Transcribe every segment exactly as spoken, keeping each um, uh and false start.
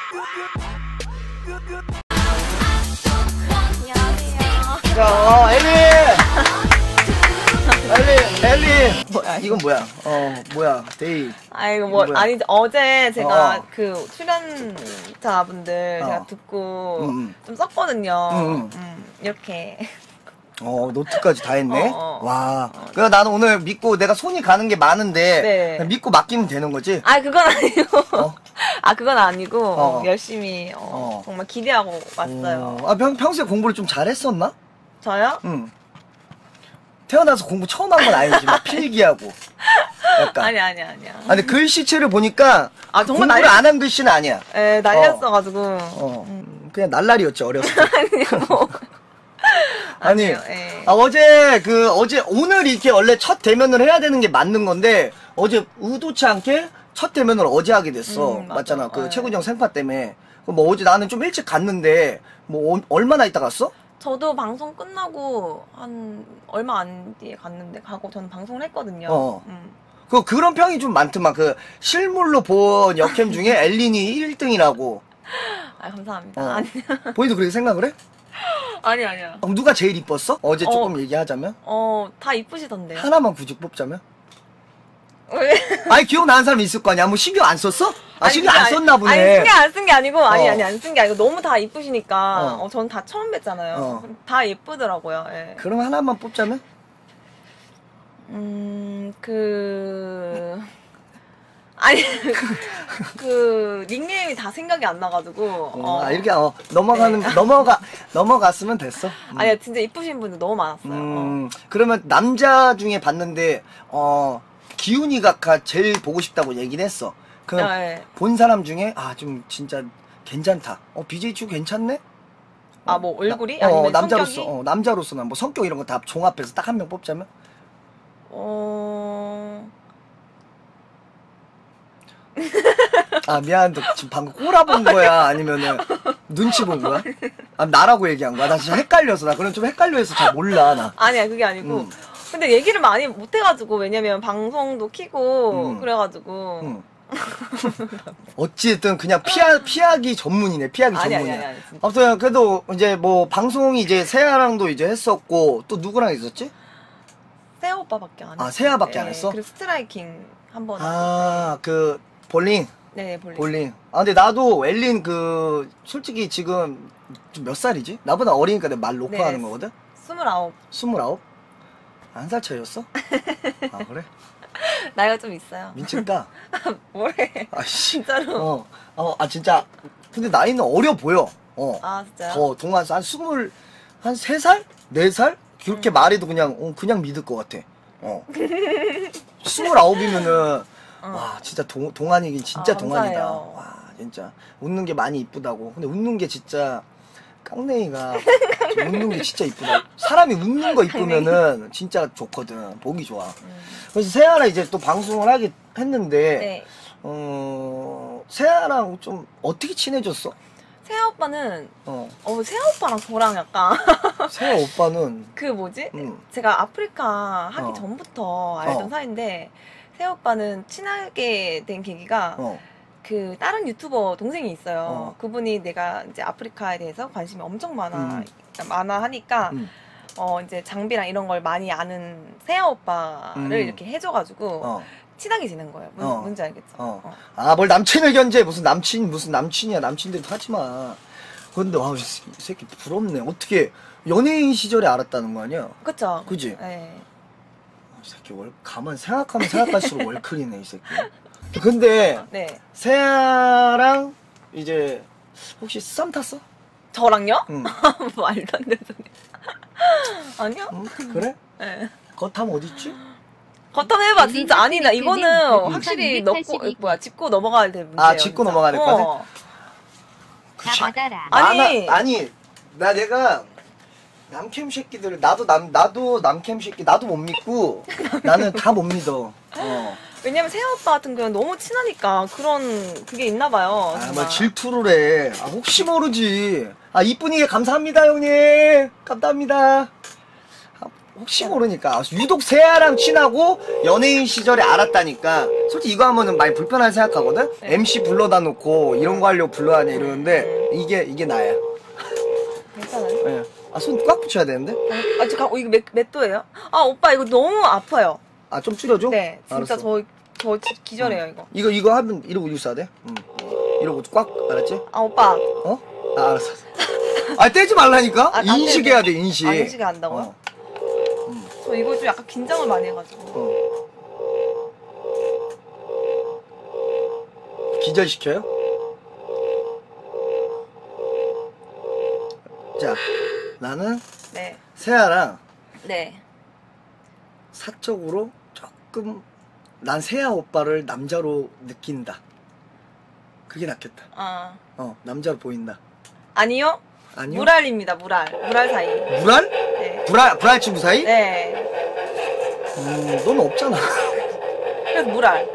자, 어, 엘리! 엘리, 엘리! 뭐야, 이건 뭐야? 어, 뭐야, 데이. 아, 이거 뭐, 뭐야? 아니, 어제 제가 어. 그 출연자분들 어. 제가 듣고 음, 음. 좀 썼거든요. 음, 음. 음, 이렇게. 어, 노트까지 다 했네? 어, 어. 와. 그래, 나는 오늘 믿고 내가 손이 가는 게 많은데, 네. 그냥 믿고 맡기면 되는 거지? 아, 그건 아니고. 어? 아, 그건 아니고, 어. 열심히, 어, 어. 정말 기대하고 왔어요. 어, 아, 평, 평소에 공부를 좀 잘했었나? 저요? 응. 태어나서 공부 처음 한 건 아니지만, 필기하고. 약간. 아니, 아니, 아니야. 아, 근데 글씨체를 보니까, 아, 정말 공부를 난리- 안 한 글씨는 아니야. 에, 난리였어가지고. 어. 음, 그냥 날라리였죠, 어렸을 때. 아니, 뭐. 아니, 아니에요, 예. 아, 어제, 그, 어제, 오늘 이렇게 원래 첫 대면을 해야 되는 게 맞는 건데, 어제 의도치 않게 첫 대면을 어제 하게 됐어. 음, 맞아. 맞잖아. 그 예. 최군정 생파 때문에. 그럼 뭐 어제 나는 좀 일찍 갔는데, 뭐, 어- 얼마나 있다 갔어? 저도 방송 끝나고 한 얼마 안 뒤에 갔는데 가고 저는 방송을 했거든요. 어. 음. 그, 그런 평이 좀 많더만. 그, 실물로 본 역캠 중에 엘린이 일 등이라고. 아, 감사합니다. 어. 아니, 본인도 그렇게 생각을 해? 아니, 아니야. 그럼 누가 제일 이뻤어? 어제 어. 조금 얘기하자면? 어, 다 이쁘시던데. 하나만 굳이 뽑자면? 왜? 아니, 기억나는 사람이 있을 거 아니야? 뭐 신경 안 썼어? 아, 아니, 신경 그게 안 아니- 썼나 보네. 아니, 신경 안 쓴 게 아니고, 아니, 어. 아니, 안 쓴 게 아니고, 너무 다 이쁘시니까, 어. 어, 전 다 처음 뵀잖아요. 어. 다 예쁘더라고요, 예. 그럼 하나만 뽑자면? 음, 그, 아니, 그, 닉네임이 다 생각이 안 나가지고, 어, 어. 아, 이렇게 어, 넘어가는 네. 넘어가 넘어갔으면 됐어. 음. 아니, 진짜 이쁘신 분들 너무 많았어요. 어. 음, 그러면 남자 중에 봤는데 어 기훈이가 가- 제일 보고 싶다고 얘기를 했어. 그럼 아, 예. 본 사람 중에 아 좀 진짜 괜찮다. 어 비제이 츄 괜찮네? 아, 뭐, 얼굴이? 나- 어, 아니면 남자로서 성격이? 어, 남자로서는 뭐 성격 이런 거 다 종합해서 딱 한 명 뽑자면 어, 아 미안한데 지금 방금 꼬라본 거야 아니면은 눈치 본 거야? 아 나라고 얘기한 거야? 나 진짜 헷갈려서 나 그럼 좀 헷갈려서 잘 몰라 나. 아니야, 그게 아니고. 음. 근데 얘기를 많이 못해가지고, 왜냐면 방송도 키고, 음. 그래가지고. 응. 어찌됐든 그냥 피하, 피하기 전문이네. 피하기 아니, 아니, 전문이야. 아니, 아니, 진짜. 아무튼 그래도 이제 뭐 방송이 이제 세아랑도 이제 했었고 또 누구랑 있었지? 세아 오빠밖에 안 했어. 아, 세아밖에 안 했어? 그리고 스트라이킹 한 번. 아, 그 볼링. 네, 볼링. 볼링. 아 근데 나도 엘린 그 솔직히 지금 좀 몇 살이지? 나보다 어리니까 내가 말 놓고 네. 하는 거거든. 스물아홉. 스물아홉? 한 살 차이였어? 아 그래? 나이가 좀 있어요. 민증다. 뭐래. 아씨. 진짜로. 어, 어, 아 진짜. 근데 나이는 어려 보여. 어. 아, 진짜요? 더 동안 한 스물 한 세 살? 네 살? 그렇게 음. 말해도 그냥 어, 그냥 믿을 것 같아. 어. 스물아홉이면은 어. 와 진짜 동, 동안이긴 진짜 아, 동안이다. 감사해요. 와 진짜 웃는 게 많이 이쁘다고. 근데 웃는 게 진짜 깡냉이가 좀 웃는 게 진짜 이쁘다. 사람이 웃는 거 이쁘면은 진짜 좋거든. 보기 좋아. 음. 그래서 세아랑 이제 또 방송을 하게 했는데 네. 어 세아랑 좀 어떻게 친해졌어? 세아 오빠는, 어 어, 세아 오빠랑 저랑 약간, 세아 오빠는 그 뭐지? 음. 제가 아프리카 하기 어. 전부터 알던 어. 사이인데, 세아 오빠는 친하게 된 계기가, 어. 그 다른 유튜버 동생이 있어요. 어. 그분이 내가 이제 아프리카에 대해서 관심이 엄청 많아 음. 많아 하니까 음. 어 이제 장비랑 이런 걸 많이 아는 세아 오빠를 음. 이렇게 해줘가지고 어. 친하게 지낸 거예요. 뭔, 어. 뭔지 알겠죠? 어. 어. 아, 뭘 남친을 견제. 무슨 남친, 무슨 남친이야. 남친들 하지 마. 근데, 와, 이 새끼, 이 새끼 부럽네. 어떻게, 연예인 시절에 알았다는 거 아니야? 그쵸? 그지? 네. 이 새끼, 월, 가만 생각하면 생각할수록 월클이네, 이 새끼. 근데, 네. 세아랑, 이제, 혹시 썸 탔어? 저랑요? 응. 말도 안 되는 소리. 아니요? 응? 그래? 네. 겉함 어딨지? 겉함 해봐. 진짜 아니 나 이거는 음. 확실히 이백팔십이. 넣고 뭐야 짚고 넘어가야 될 문제예요. 아, 짚고 진짜. 넘어가야 될 어. 거지? 다 받아라. 아니. 많아, 아니, 나 내가 남캠 새끼들 나도 남 나도 남캠 새끼 나도 못 믿고 나는 다 못 믿어. 어. 왜냐면 세아 오빠 같은 경우는 너무 친하니까 그런 그게 있나 봐요. 아, 정말. 뭐 질투를 해. 아, 혹시 모르지. 아, 이쁜이게 감사합니다, 형님. 감사합니다. 아, 혹시 모르니까 유독 세아랑 친하고 연예인 시절에 알았다니까 솔직히 이거 하면은 많이 불편하게 생각하거든. 네. 엠씨 불러다 놓고 이런 거 하려고 불러다니 이러는데 이게 이게 나야. 괜찮아요? 네. 아, 손 꽉 붙여야 되는데? 아, 저, 가- 이거 몇, 몇 도예요? 아, 오빠, 이거 너무 아파요. 아, 좀 줄여줘? 네, 진짜 알았어. 저, 저 기- 기절해요, 이거. 이거 이거 하면 이러고 있어야 돼. 응. 이러고 꽉 알았지? 아, 오빠. 어? 아, 알았어. 아, 떼지 말라니까? 아, 안 인식해야 떼도 돼, 인식. 아, 인식이 한다고요? 어. 저 이거 좀 약간 긴장을 많이 해가지고. 어. 기절시켜요? 자, 나는 네. 세아랑 네. 사적으로 조금 난 세아 오빠를 남자로 느낀다. 그게 낫겠다. 아. 어, 남자로 보인다. 아니요? 아니요? 무랄입니다, 무랄. 무랄 사이. 무랄? 네. 브랄, 브랄 친구 사이? 네. 음, 넌 없잖아. 그래서 무랄.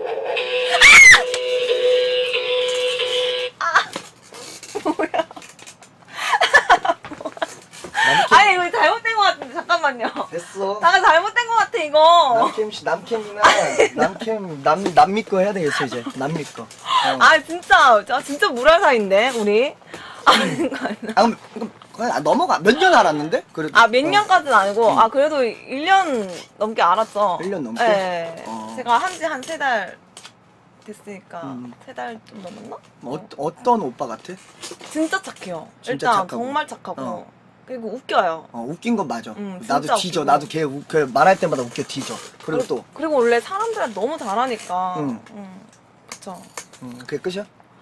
남캠, 아니, 이거 잘못된 것 같은데, 잠깐만요. 됐어. 나가 잘못된 것 같아, 이거. 남캠 씨, 남캠이나 남캠, 남, 남 믿고 해야 되겠어, 이제. 남 믿고. 어. 아, 진짜. 아, 진짜 무랄 사이인데, 우리. 아닌 거 아니야? 아, 그럼, 그럼 그냥 넘어가. 몇 년 알았는데? 그래도. 아, 몇 어. 년까지는 아니고, 아, 그래도 일 년 넘게 알았죠. 일 년 넘게? 네. 어. 제가 한 지 한 세 달 됐으니까, 음. 세 달 좀 넘었나? 어, 어떤 오빠 같아? 진짜 착해요. 진짜 일단, 착하고. 정말 착하고. 어. 그리고 웃겨요. 어, 웃긴 건 맞아. 응, 나도 진짜 뒤져. 웃기고. 나도 걔 우- 그 말할 때마다 웃겨 뒤져. 그리고 또, 그리고 원래 사람들한테 너무 잘하니까. 응. 응. 그쵸. 음, 그게 끝이야?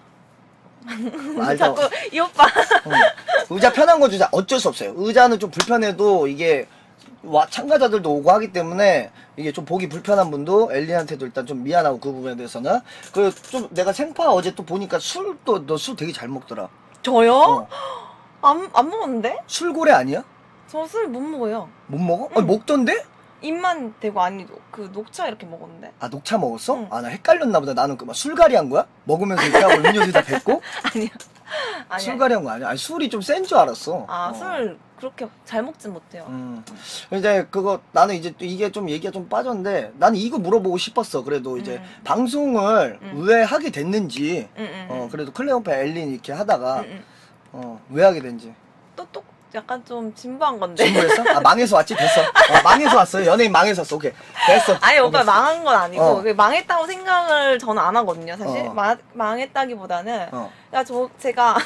알죠. 자꾸, 이 오빠. 응. 의자 편한 거 주자. 어쩔 수 없어요. 의자는 좀 불편해도 이게 와, 참가자들도 오고 하기 때문에 이게 좀 보기 불편한 분도 엘리한테도 일단 좀 미안하고 그 부분에 대해서는 그 좀 내가 생파 어제 또 보니까 술도 너 술 되게 잘 먹더라. 저요? 어. 안, 안 먹었는데? 술고래 아니야? 저 술 못 먹어요. 못 먹어? 아니, 먹던데? 입만 대고 아니 그 녹차 이렇게 먹었는데. 아 녹차 먹었어? 응. 아 나 헷갈렸나 보다. 나는 그 막 술가리 한 거야? 먹으면서 이렇게 하고 음료수 다 뱉고? 아니요. 아니. 술가리 한 거 아니야? 아니 술이 좀 센 줄 알았어. 아, 어. 술 그렇게 잘 먹진 못해요. 음. 이제 그거 나는 이제 또 이게 좀 얘기가 좀 빠졌는데 나는 이거 물어보고 싶었어. 그래도 이제 음. 방송을 음. 왜 하게 됐는지 응, 응, 어 응. 그래도 클레오파 엘린 이렇게 하다가 응, 응. 어 왜 하게 된지 또, 또 약간 좀 진부한 건데. 진부했어? 아 망해서 왔지? 됐어. 어, 망해서 왔어요. 연예인 망해서 왔어. 오케이 됐어. 아니, 오빠 알겠어. 망한 건 아니고, 어. 그게 망했다고 생각을 저는 안 하거든요, 사실. 어. 마, 망했다기보다는, 어. 야, 저, 제가,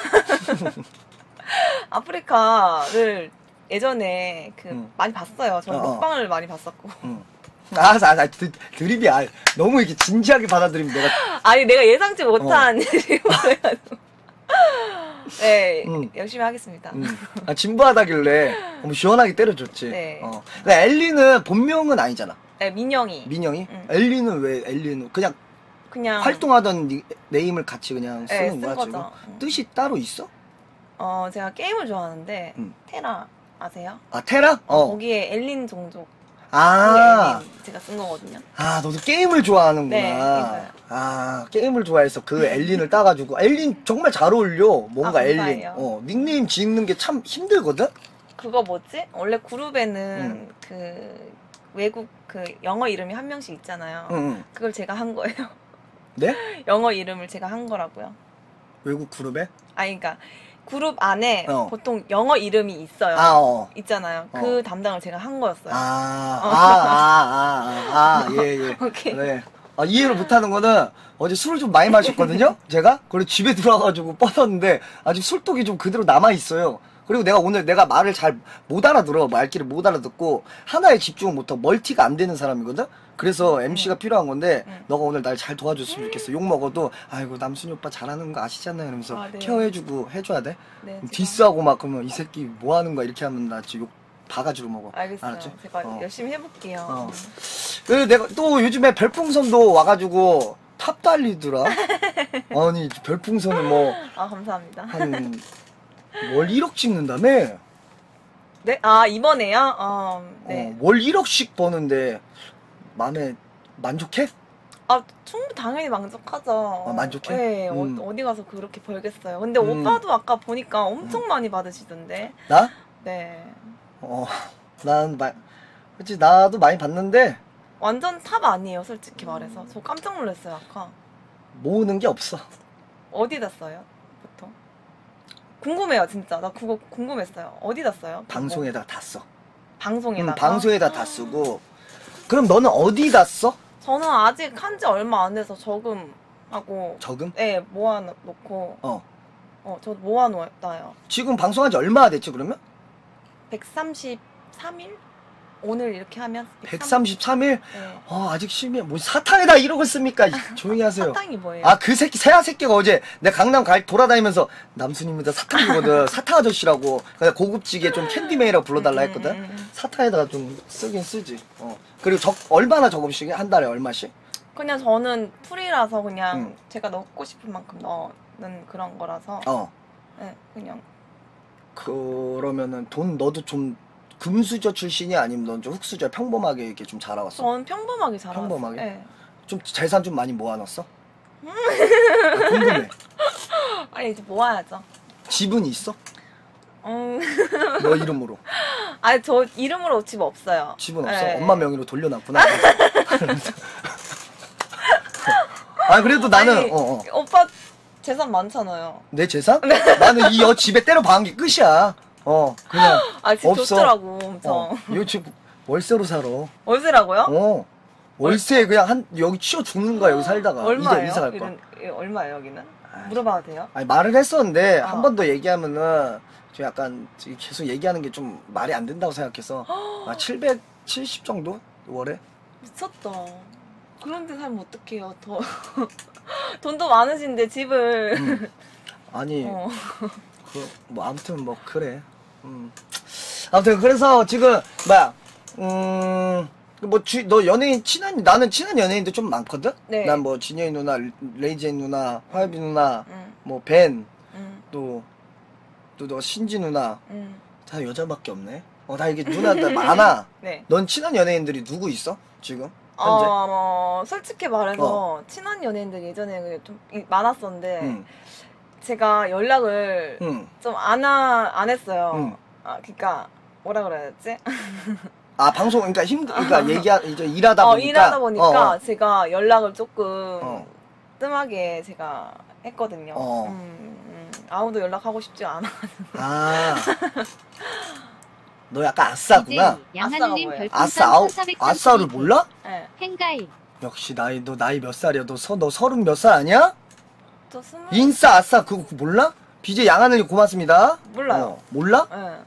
아프리카를 예전에 그, 응. 많이 봤어요. 저는 어, 어. 먹방을 많이 봤었고. 응. 알았어, 알았어. 드, 드립이야. 아, 너무 이렇게 진지하게 받아들이면 내가 아니, 내가 예상치 못한 일이 보여가지고. 네, 응. 열심히 하겠습니다. 음. 아, 진부하다길래 너무 시원하게 때려줬지. 네. 어. 근데 엘리는 본명은 아니잖아. 네, 민영이. 민영이? 응. 엘리는 왜 엘리는 그냥 그냥. 활동하던 니- 네임을 같이 그냥 네, 쓰는 쓴 거야 지금? 거죠. 응. 뜻이 따로 있어? 어, 제가 게임을 좋아하는데, 응. 테라 아세요? 아 테라? 어, 어. 거기에 엘린 종족. 아. 거기에 엘린 제가 쓴 거거든요. 아 너도 게임을 좋아하는구나. 네, 맞아요. 아 게임을 좋아해서 그 엘린을 따가지고 엘린 정말 잘 어울려. 뭔가 아, 엘린. 감사해요. 어 닉네임 짓는 게 참 힘들거든. 그거 뭐지? 원래 그룹에는 응. 그 외국 그 영어 이름이 한 명씩 있잖아요. 응, 응. 그걸 제가 한 거예요. 네? 영어 이름을 제가 한 거라고요. 외국 그룹에? 아니, 그러니까 그룹 안에 어. 보통 영어 이름이 있어요. 아 어. 있잖아요. 어. 그 담당을 제가 한 거였어요. 아, 아, 아, 아, 아, 예, 예. 오케이. 네. 아, 이해를 못하는 거는 어제 술을 좀 많이 마셨거든요? 제가? 그리고 집에 들어와가지고 뻗었는데 아직 술독이 좀 그대로 남아있어요. 그리고 내가 오늘 내가 말을 잘 못 알아들어. 말귀를 못 알아듣고 하나에 집중을 못하고 멀티가 안 되는 사람이거든? 그래서 엠씨가 필요한 건데 음. 너가 오늘 날 잘 도와줬으면 좋겠어. 욕 먹어도 아이고 남순이 오빠 잘하는 거 아시잖아요. 이러면서 아, 네. 케어해주고 해줘야 돼? 네, 제가- 디스하고 막 그러면 이 새끼 뭐 하는 거야 이렇게 하면 나 진짜 욕 바가지로 먹어. 알겠어요. 알았지? 제가 어. 열심히 해볼게요. 어. 그래서 내가 또 요즘에 별풍선도 와가지고 탑 달리더라. 아니 별풍선을 뭐 아, 감사합니다. 한 월 일억 찍는다며? 네? 아, 이번에요? 어, 네. 어, 월 일억씩 버는데 마음에 만족해? 아, 충분히 당연히 만족하죠. 아, 만족해? 네, 음. 어, 디 가서 그렇게 벌겠어요. 근데 음. 오빠도 아까 보니까 엄청 많이 받으시던데. 나? 네. 어, 난 마, 그치, 나도 많이 봤는데 완전 탑 아니에요, 솔직히 말해서. 저 깜짝 놀랐어요, 아까. 모으는 게 없어. 어디다 써요, 보통? 궁금해요, 진짜. 나 그거 궁금했어요. 어디다 써요? 방송에다 다 써. 방송에다가? 응, 방송에다 다 쓰고. 그럼 너는 어디다 써? 저는 아직 한 지 얼마 안 돼서 저금하고 적금? 네, 모아놓고 어. 어, 저 모아놓았다요. 지금 방송한 지 얼마나 됐지, 그러면? 백삼십삼 일? 오늘 이렇게 하면 백삼십삼 일? 네. 어, 아직 심해. 뭐 사탕에다 이러고 씁니까? 이, 조용히 하세요. 사탕이 뭐예요? 아, 그 새끼, 새아 새끼가 어제 내 강남 갈 돌아다니면서 남순입니다. 사탕 주거든. 사탕 아저씨라고. 그냥 고급지게 좀 캔디맨이라고 불러달라 했거든. 음, 음, 음. 사탕에다가 좀 쓰긴 쓰지. 어. 그리고 적, 얼마나 적금씩 해? 한 달에 얼마씩? 그냥 저는 풀이라서 그냥 음. 제가 넣고 싶은 만큼 넣는 그런 거라서 어. 네, 그냥 그러면은 돈 너도 좀 금수저 출신이 아니면 넌 좀 흑수저 평범하게 이렇게 좀 자라왔어? 저는 평범하게 자라왔어요. 평범하게? 네. 좀 재산 좀 많이 모아놨어? 아, 궁금해. 아니 이제 모아야죠. 집은 있어? 음, 너 이름으로? 아니 저 이름으로 집 없어요. 집은 없어? 네. 엄마 명의로 돌려놨구나. 아 그래도 나는 아니, 어, 어. 오빠 재산 많잖아요. 내 재산? 나는 이 여 집에 때려 박은 게 끝이야. 어 그냥 아 집 없어. 좋더라고 엄청. 어, 이거 지금 월세로 살아. 월세라고요? 어 월세 그냥 한 여기 치워 죽는 거야 여기 살다가. 얼마예요? 이제 이사 갈 거야. 이런, 이 얼마예요 여기는? 물어봐도 돼요? 아니 말을 했었는데 어. 한 번 더 얘기하면은 좀 약간 계속 얘기하는 게 좀 말이 안 된다고 생각해서 아, 칠백칠십 정도 월에. 미쳤다. 그런데 살면 어떡해요? 더 돈도 많으신데 집을. 음. 아니 어. 그 뭐 아무튼 뭐 그래. 음. 아무튼 그래서 지금 뭐야 음뭐너 연예인 친한 나는 친한 연예인들 좀 많거든. 네. 난 뭐 진여이 누나, 레이제이 누나, 화요비 누나, 응, 뭐 벤, 응, 또 또 너 신지 누나 응. 다 여자밖에 없네. 어 다 이게 누나들 많아. 네. 넌 친한 연예인들이 누구 있어 지금 현재? 어, 뭐, 솔직히 말해서 친한 연예인들 예전에 좀 이- 많았었는데 응, 제가 연락을 응, 좀 안 안 했어요. 응. 아, 그러니까 뭐라 그래야 되지? 아 방송 그러니까 힘들 그러니까 얘기 이제 일하다 어, 보니까 일하다 보니까 어, 어. 제가 연락을 조금 어. 뜸하게 제가 했거든요. 어. 음, 음, 아무도 연락하고 싶지 않아. 아, 너 약간 아싸구나. 이제 양하늘님 뭐예요? 아싸, 별풍선 아우, 천사백삼십이 아싸를 몰라? 네. 행가이 역시 나이, 너 나이 몇 살이야? 너 서, 너 서른 몇 살 아니야? 저 스물 인싸, 아싸, 그거 몰라? 비제 양하늘님 고맙습니다. 몰라요. 어, 몰라? 네.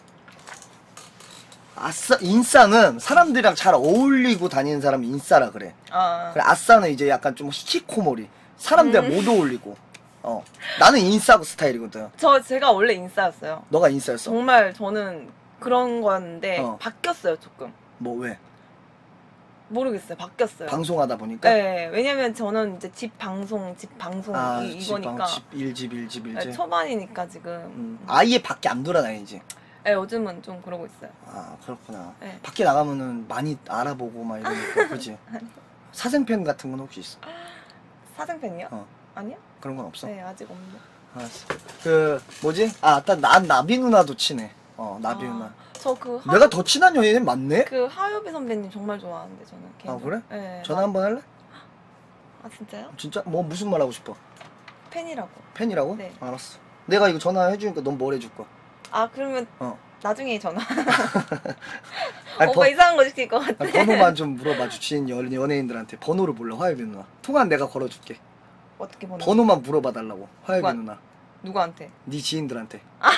아싸, 인싸는 사람들이랑 잘 어울리고 다니는 사람이 인싸라 그래. 아, 그래, 아싸는 이제 약간 좀 히키코모리. 사람들이랑 음. 못 어울리고. 어. 나는 인싸고 스타일이거든. 저 제가 원래 인싸였어요. 너가 인싸였어? 정말 저는 그런 거였는데 어. 바뀌었어요 조금. 뭐, 왜? 모르겠어요. 바뀌었어요. 방송하다 보니까? 네, 왜냐면 저는 이제 집 방송, 집 방송 아, 이, 집, 이거니까 방, 집, 일집, 일집, 일집. 네, 초반이니까 지금. 음, 아예 밖에 안 돌아다니지. 네, 요즘은 좀 그러고 있어요. 아 그렇구나. 네. 밖에 나가면은 많이 알아보고 막 이러니까 그지. 사생팬 같은 건 혹시 있어? 사생팬이요? 어 아니요? 그런 건 없어? 네, 아직 없는데. 알았어. 그 뭐지? 아, 일단 난 나비 누나도 친해. 어 나비 누나. 저그 하... 내가 더 친한 연예인 맞네? 그 하요비 선배님 정말 좋아하는데 저는. 아 개인적으로. 그래? 네. 전화 나- 한번 할래? 아 진짜요? 진짜? 뭐 무슨 말 하고 싶어? 팬이라고. 팬이라고? 네. 알았어. 내가 이거 전화해주니까 넌 뭘 해줄 거야? 아 그러면 어. 나중에 전화. 아니, 오빠 번- 이상한 거 시킬 것 같아. 아니, 번호만 좀 물어봐 주신 연, 연예인들한테 번호를 몰라 화요비 누나. 통화 내가 걸어줄게. 어떻게 보내? 번호만 물어봐 달라고 화요비 누가? 누나. 누구한테? 네 지인들한테. 아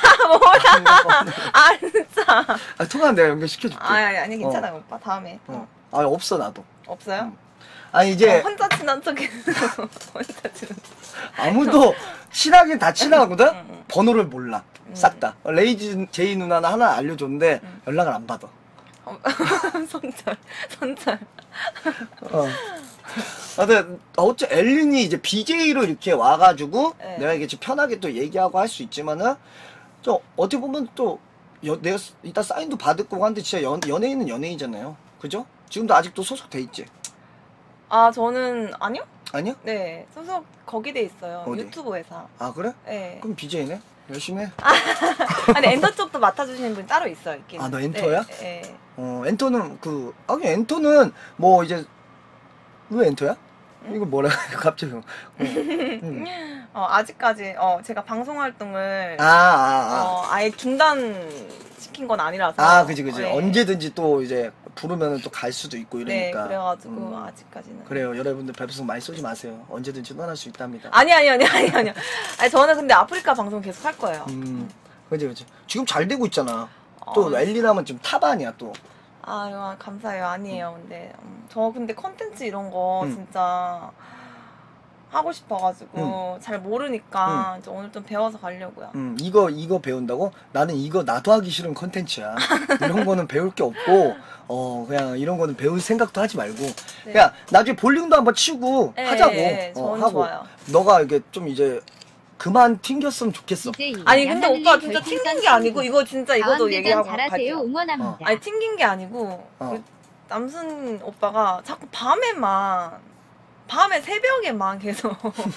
진짜. 아 통화 내가 연결시켜줄게. 아 아니, 아니 괜찮아요 오빠 다음에. 어. 아 없어 나도. 없어요? 음. 아니 이제 어, 혼자 친한 척해서 혼자 친한 척. 아무도 친하긴 다 친하거든. 응, 응. 번호를 몰라. 음. 싹 다. 레이지 제이 누나는 하나 알려줬는데 음. 연락을 안 받아. 어, 손절 손절. 어. 아, 근데 어째 엘린이 이제 비제이로 이렇게 와가지고 네. 내가 이게 좀 편하게 또 얘기하고 할 수 있지만은 또 어떻게 보면 또 여, 내가 이따 사인도 받을 거고 한데 진짜 연, 연예인은 연예인이잖아요. 그죠? 지금도 아직도 소속돼 있지? 아 저는 아니요? 아니야? 네 소속 거기 돼 있어요. 어디? 유튜브 회사. 아 그래? 네. 그럼 비제이네? 열심히 해. 아니 엔터 쪽도 맡아주시는 분 따로 있어요. 있긴. 아, 너 엔터야? 네, 네. 어, 엔터는 그, 아, 엔터는 뭐 이제, 왜 엔터야? 응? 이거 뭐라, 갑자기. 어, 응. 어, 아직까지 어, 제가 방송 활동을 아, 아, 아. 어, 아예 중단 시킨 건 아니라서. 아, 그지, 그지. 네. 언제든지 또 이제 부르면 또 갈 수도 있고 네, 이러니까. 그래가지고 음. 아직까지는. 그래요. 여러분들 배부성 많이 쏘지 마세요. 언제든지 떠날 수 있답니다. 아니 아니 아니 아니 아니요. 아니 저는 근데 아프리카 방송 계속 할 거예요. 음, 그지, 그지. 지금 잘 되고 있잖아. 또 어, 엘리나면 지금 탑 아니야, 또. 아유 감사해요. 아니에요. 근데 음, 저 근데 컨텐츠 이런 거 음. 진짜 하고 싶어가지고 잘 모르니까 이제 오늘 좀 배워서 가려고요. 음, 이거, 이거 배운다고? 나는 이거 나도 하기 싫은 컨텐츠야. 이런 거는 배울 게 없고, 어, 그냥 이런 거는 배울 생각도 하지 말고. 네. 그냥 나중에 볼링도 한번 치고 네, 하자고. 네, 어, 저는 하고. 좋아요. 너가 이게 좀 이제 그만 튕겼으면 좋겠어. 아니 근데 오빠 진짜 튕긴 게 아니고 이거 진짜 이것도 얘기하고 잘하세요. 갈게요. 응원합니다. 아니 튕긴 게 아니고 어. 그 남순 오빠가 자꾸 밤에만 밤에 새벽에만 계속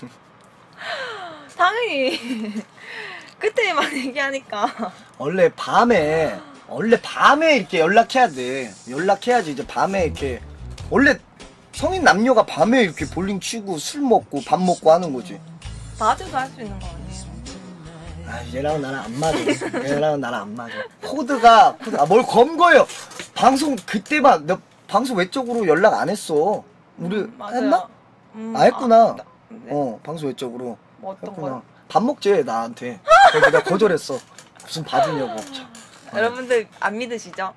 당연히 그때만 얘기하니까 원래 밤에, 원래 밤에 이렇게 연락해야 돼. 연락해야지. 이제 밤에 이렇게. 원래 성인 남녀가 밤에 이렇게 볼링 치고 술 먹고 밥 먹고 하는 거지. 낮에도 할 수 있는 거 아니에요? 아, 얘랑은 나랑 안 맞아. 얘랑은 나랑 안 맞아. 코드가, 코드, 아, 뭘 검 거예요? 방송 그때만, 너 방송 외적으로 연락 안 했어. 우리 음, 맞아요. 했나? 음, 아, 했구나. 나- 네. 어, 방송 외적으로. 뭐 어떤 했구나. 거요? 밥 먹지, 나한테. 그래서 내가 거절했어. 무슨 밥이냐고. 참. 여러분들 안 믿으시죠?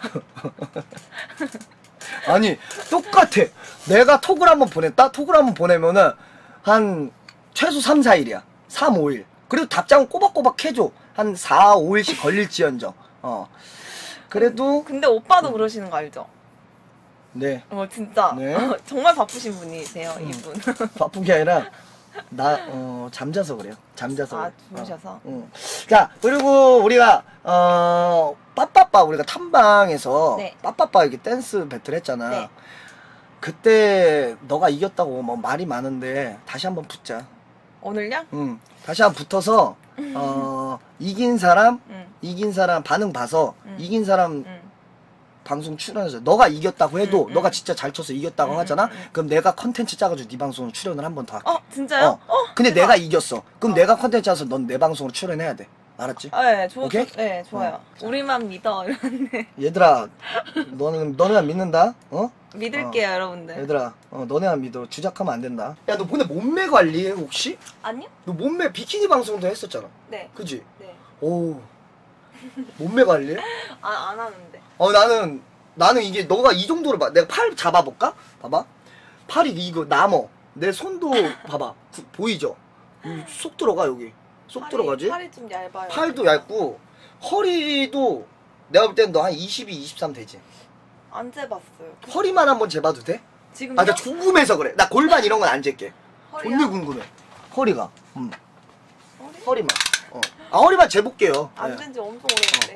아니, 똑같아. 내가 톡을 한번 보냈다? 톡을 한번 보내면은, 한, 최소 삼, 사 일이야. 삼, 오 일. 그리고 답장은 꼬박꼬박 해줘. 한 사, 오 일씩 걸릴지언정. 어. 그래도, 근데 오빠도 그러시는 거 알죠? 네. 어 진짜 네. 정말 바쁘신 분이세요 음. 이분. 바쁜 게 아니라, 나, 어, 잠자서 그래요. 잠자서. 아 그래. 주무셔서. 어, 응. 자, 그리고 우리가, 어, 빠빠빠, 우리가 탐방에서, 네. 빠빠빠 이렇게 댄스 배틀 했잖아. 네. 그때 너가 이겼다고 뭐 말이 많은데, 다시 한번 붙자. 오늘요? 응. 다시 한번 붙어서, 어, 이긴 사람, 응. 이긴 사람 반응 봐서, 음. 이긴 사람 응. 방송 출연해서, 너가 이겼다고 해도, 음, 음. 너가 진짜 잘 쳐서 이겼다고 음, 하잖아? 음, 음. 그럼 내가 컨텐츠 짜가지고 네 방송으로 출연을 한 번 더 할게. 어 진짜요? 어. 어. 근데 대박. 내가 이겼어. 그럼 어. 내가 컨텐츠 짜서 넌 내 방송으로 출연해야 돼. 알았지? 아, 네, 좋, 오케이? 좋- 네, 좋아요. 어. 우리만 믿어. 이러는데. 얘들아, 너는, 너네만 믿는다? 어? 믿을게요, 여러분들. 얘들아, 어, 너네만 믿어. 주작하면 안 된다. 야, 너 근데 몸매 관리해, 혹시? 아니요? 너 몸매 비키니 방송도 했었잖아. 네. 그지? 네. 오. 몸매 관리해? 아, 안 하는데. 어, 나는, 나는 이게 너가 이 정도로 봐. 내가 팔 잡아볼까? 봐봐. 팔이 이거 남어. 내 손도 봐봐. 구- 보이죠? 여기 쏙 들어가, 여기. 쏙 팔이- 들어가지? 팔이 좀 얇아요. 팔도 얇고, 허리도 내가 볼 땐 너 한 이십이, 이십삼 되지? 안 재봤어요. 허리만 한번 재봐도 돼? 지금 아, 나 궁금해서 그래. 나 골반 이런 건 안 잴게. 허리요? 존나 궁금해. 허리가. 음, 허리? 허리만. 어. 아, 허리만 재볼게요. 안 네. 된 지 엄청 오래됐는데.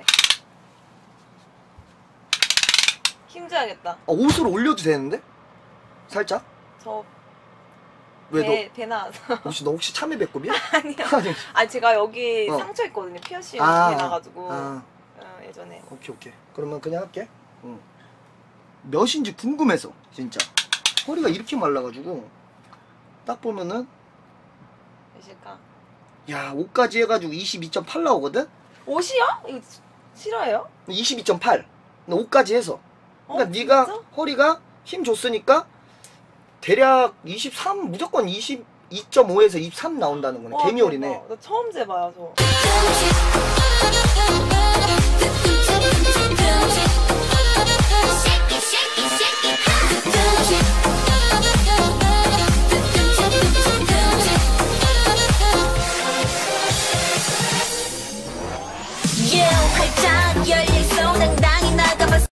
힘줘야겠다. 아, 옷을 올려도 되는데? 살짝? 저 왜 배, 배 나와서. 너, 혹시 너 혹시 참외 배꼽이야? 아니요. 아니. 아니 제가 여기 어. 상처 있거든요. 피어싱 아, 해놔가지고 아, 어, 예전에. 오케이, 오케이. 그러면 그냥 할게. 응. 몇인지 궁금해서, 진짜. 허리가 이렇게 말라가지고, 딱 보면은, 몇일까? 야, 옷까지 해가지고 이십이 점 팔 나오거든? 옷이요? 이거 시- 싫어요? 이십이 점 팔. 근데 옷까지 해서. 그러니까 어, 네가 진짜? 허리가 힘 줬으니까 대략 이십삼, 무조건 이십이 점 오에서 이십삼 나온다는 거네. 와, 개미홀이네. 대박. 나 처음 재봐요 저.